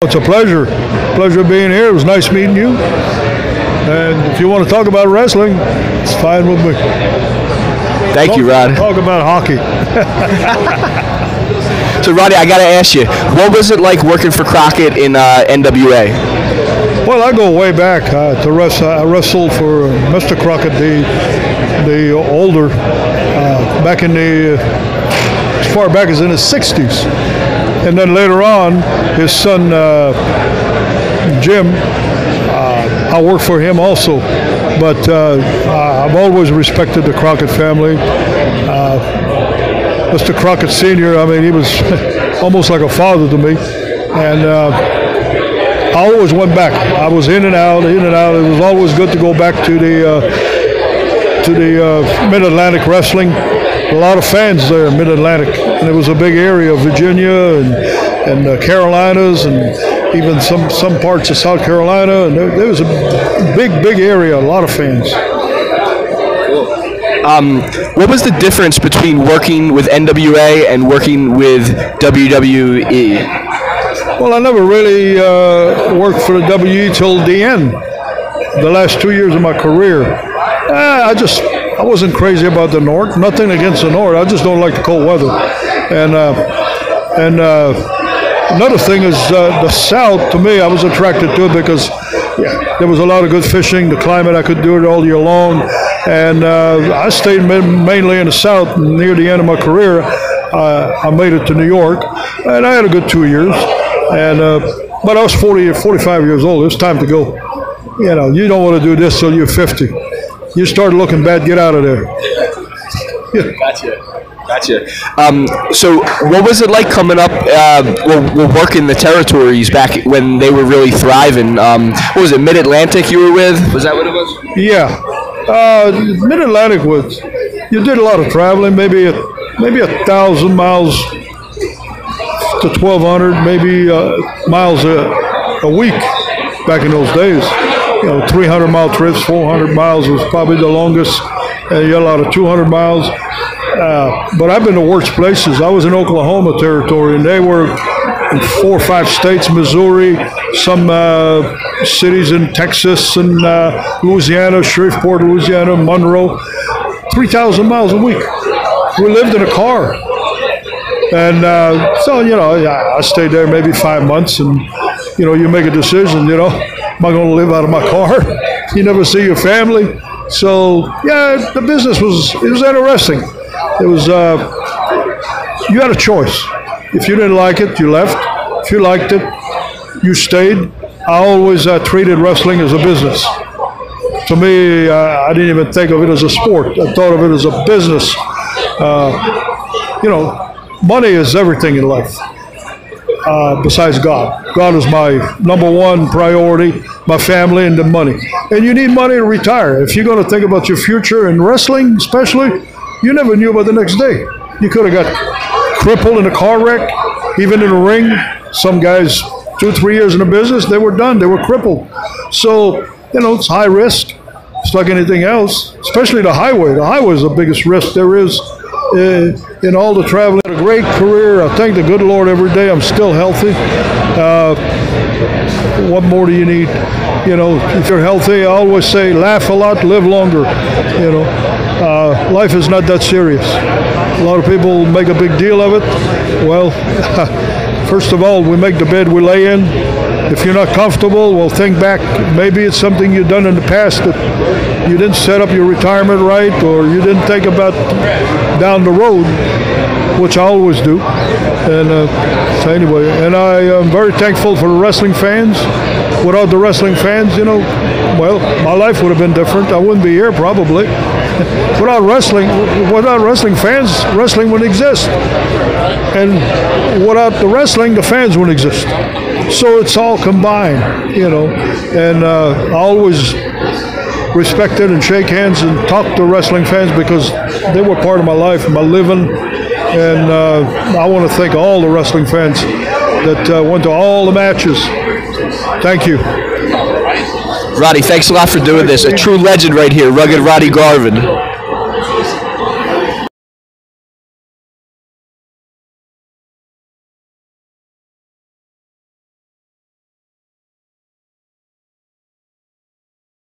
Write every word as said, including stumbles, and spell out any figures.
It's a pleasure. Pleasure being here. It was nice meeting you. And if you want to talk about wrestling, it's fine with me. Thank talk, you, Rod. Talk about hockey. So, Roddy, I got to ask you, what was it like working for Crockett in uh, N W A? Well, I go way back uh, to wrestle. I wrestled for Mister Crockett, the the older, uh, back in the uh, as far back as in the sixties, and then later on, his son uh, Jim. Uh, I worked for him also, but uh, I've always respected the Crockett family. Uh, Mister Crockett Senior, I mean, he was almost like a father to me, and. Uh, I always went back. I was in and out, in and out. It was always good to go back to the uh, to the uh, Mid-Atlantic wrestling. A lot of fans there in Mid-Atlantic, and it was a big area, Virginia and and uh, Carolinas, and even some some parts of South Carolina. And there, there was a big, big area, a lot of fans. Um, what was the difference between working with N W A and working with W W E? Well, I never really uh, worked for the W W E till the end, the last two years of my career. Uh, I just, I wasn't crazy about the North. Nothing against the North. I just don't like the cold weather. And uh, and uh, another thing is uh, the South. To me, I was attracted to it because yeah, there was a lot of good fishing. The climate, I could do it all year long. And uh, I stayed mainly in the South. Near the end of my career, uh, I made it to New York, and I had a good two years. And uh, but I was forty, forty-five years old. It was time to go. You know, you don't want to do this till you're fifty. You start looking bad, get out of there. Yeah. Gotcha. Gotcha. Um, so what was it like coming up, uh, well, well, working the territories back when they were really thriving? Um, what was it, Mid-Atlantic you were with? Was that what it was? Yeah. Uh, Mid-Atlantic was, you did a lot of traveling, maybe a, maybe a thousand miles to twelve hundred, maybe uh, miles a, a week back in those days. You know, three hundred mile trips, four hundred miles was probably the longest. And you had a lot of two hundred miles. Uh, but I've been to worse places. I was in Oklahoma territory, and they were in four or five states, Missouri, some uh, cities in Texas and uh, Louisiana, Shreveport, Louisiana, Monroe. three thousand miles a week. We lived in a car. And uh, so, you know, I stayed there maybe five months, and, you know, you make a decision, you know, am I going to live out of my car? You never see your family. So, yeah, the business was, it was interesting. It was, uh, you had a choice. If you didn't like it, you left. If you liked it, you stayed. I always uh, treated wrestling as a business. To me, uh, I didn't even think of it as a sport. I thought of it as a business. Uh, you know, money is everything in life, uh, besides God. God is my number one priority, my family, and the money. And you need money to retire. If you're going to think about your future in wrestling, especially, you never knew about the next day. You could have got crippled in a car wreck, even in a ring. Some guys, two, three years in the business, they were done. They were crippled. So, you know, it's high risk. It's like anything else, especially the highway. The highway is the biggest risk there is. Uh, in all the traveling. A great career. I thank the good Lord every day. I'm still healthy. Uh, what more do you need? You know, if you're healthy, I always say, laugh a lot, live longer. You know, uh, life is not that serious. A lot of people make a big deal of it. Well, first of all, we make the bed we lay in. If you're not comfortable, well, think back. Maybe it's something you've done in the past that you didn't set up your retirement right, or you didn't think about down the road, which I always do. And uh, so anyway, and I am very thankful for the wrestling fans. Without the wrestling fans, you know, well, my life would have been different. I wouldn't be here probably. Without wrestling, without wrestling fans, wrestling wouldn't exist. And without the wrestling, the fans wouldn't exist. So it's all combined, you know. And uh, I always respected and shake hands and talk to wrestling fans because they were part of my life, my living. And uh, I want to thank all the wrestling fans that uh, went to all the matches. Thank you. Roddy, thanks a lot for doing this. A true legend right here, Rugged Roddy Garvin.